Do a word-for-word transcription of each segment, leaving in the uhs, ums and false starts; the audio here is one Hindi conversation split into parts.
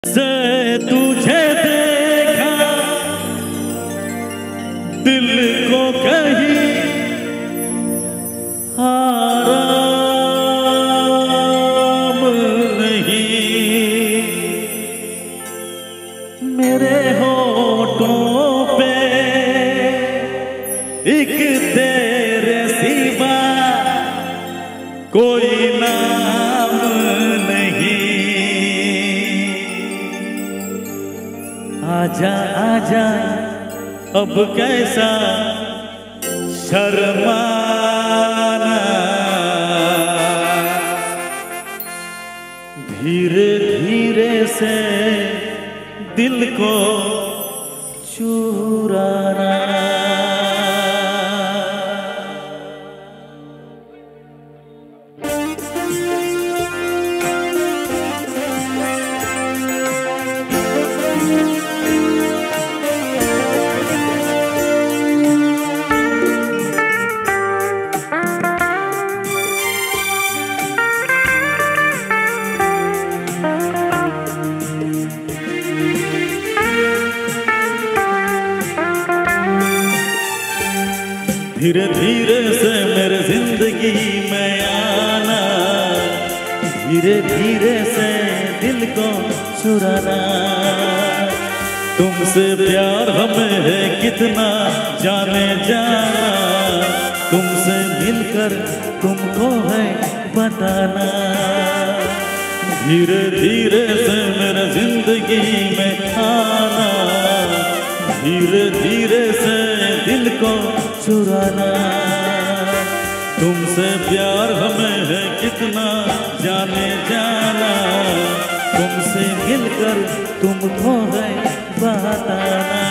से तुझे देखा दिल को कहीं आराम नहीं, मेरे होठों पे एक तेरे सिवा कोई नाम नहीं। आजा आजा अब कैसा शर्माना, धीरे धीरे से दिल को चुराना। धीरे धीरे से मेरे जिंदगी में आना, धीरे धीरे से दिल को चुराना। तुमसे प्यार हमें है कितना जाने जाना, तुमसे मिलकर तुमको है बताना। धीरे धीरे से मेरे जिंदगी में आना, धीरे धीरे से दिल को चुराना। तुमसे प्यार हमें है कितना जाने जाना, तुमसे मिलकर तुमको है बताना।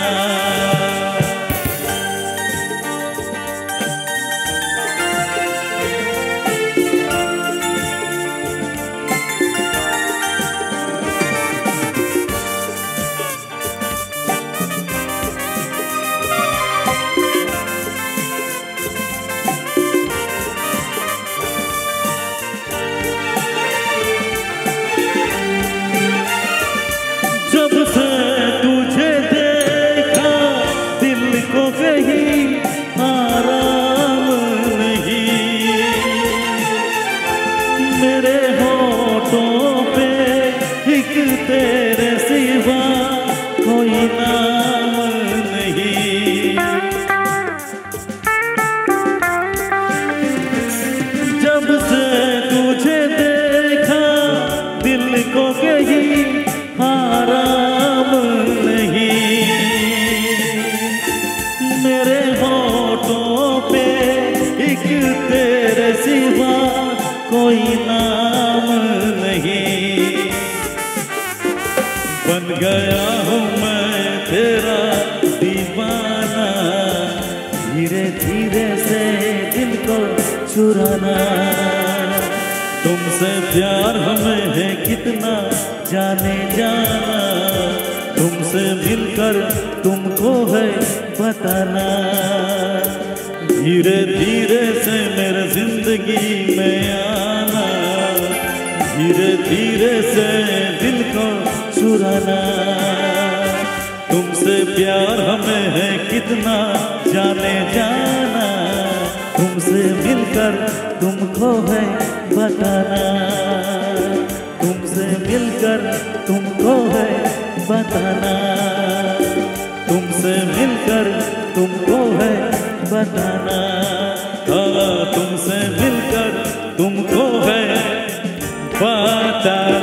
जब से तुझे देखा दिल को कहीं आराम नहीं, मेरे होठों पे एक तेरे सिवा कोई नाम नहीं। जब से तुझे देखा दिल को कहीं आराम नहीं, मेरे होठों पे एक तेरे सिवा कोई नाम नहीं। बन गया हूँ मैं तेरा दीवाना, धीरे धीरे से दिल को चुराना। तुमसे प्यार हमें है कितना जाने जाना, तुमसे मिलकर तुमको है बताना। धीरे धीरे से मेरे जिंदगी में आना, धीरे धीरे से दिल को चुराना। तुमसे प्यार हमें है कितना जाने जाना, तुमसे मिलकर तुमको है बताना। तुमसे मिलकर तुमको है बताना, तुमसे मिलकर तुमको है बताना। हाँ, तुमसे मिलकर तुमको है बताना।